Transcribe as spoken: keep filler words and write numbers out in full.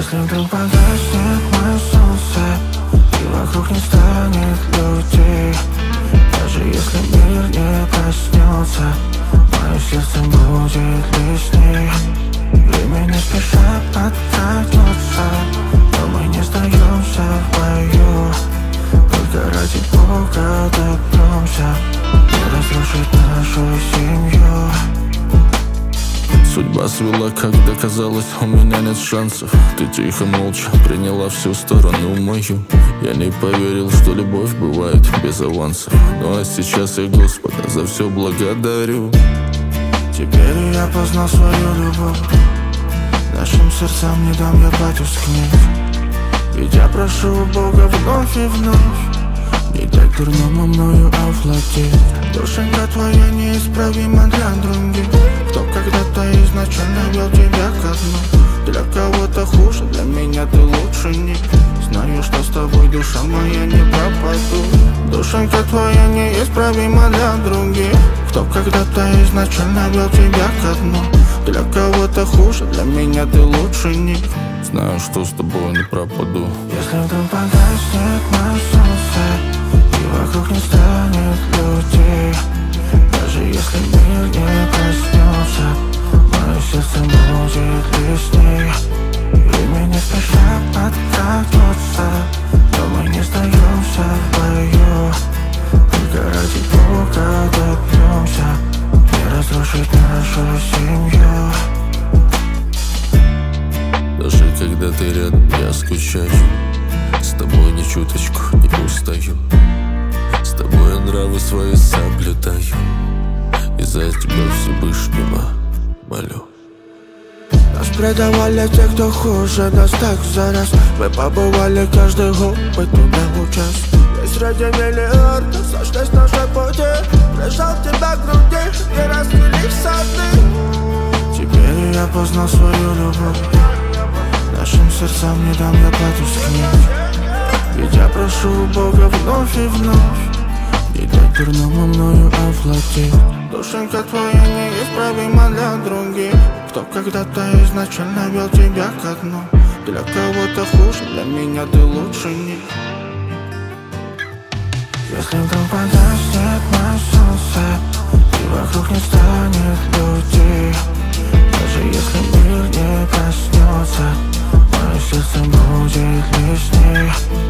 Если вдруг погаснет мое солнце и вокруг не станет людей, даже если мир не проснется, мое сердце будет лишней. Время не спеша подкрадется, но мы не сдаемся в бою. Только ради Бога добьемся не разрушить нашу семью. Судьба свела, когда казалось, у меня нет шансов. Ты тихо, молча приняла всю сторону мою. Я не поверил, что любовь бывает без авансов. Ну а сейчас я Господа за все благодарю. Теперь я познал свою любовь, нашим сердцам не дам я потускнеть. Ведь я прошу у Бога вновь и вновь не дай дурному мною овладеть. Душенька твоя неисправима для других, кто когда-то изначально вел тебя ко дну. Для кого-то хуже, для меня ты лучше них. Знаю, что с тобой, душа моя, не пропаду. Душенька твоя неисправима для других, кто когда-то изначально вел тебя ко дну. Для кого-то хуже, для меня ты лучше них. Знаю, что с тобой не пропаду. Если вдруг погаснет мое солнце и вокруг не станет людей, даже если мир не проснется, мое сердце будет лишней. Время не спеша подкрадется, но мы не сдаемся в бою. Только ради Бога добьемся не разрушить нашу семью. Даже когда ты рядом, я скучаю. С тобой ни чуточку не устаю. С тобой я нравы свои соблюдаю. И за тебя Всевышнего молю. Нас предавали те, кто хуже нас так за раз. Мы побывали каждый год, мы туда участвовали. И среди миллиардов сошлись наши пути. Прижал тебя к груди, не раскрыли сады. Теперь я познал свою любовь, нашим сердцам не дам я потускнеть. Ведь я прошу у Бога вновь и вновь не дай дурному мною овладеть. Душенька твоя неисправима для других, кто когда-то изначально вел тебя ко дну. Для кого-то хуже, для меня ты лучше них. Если вдруг погаснет мое солнце и вокруг не станет людей, даже если мир не проснется, мое сердце будет лишней.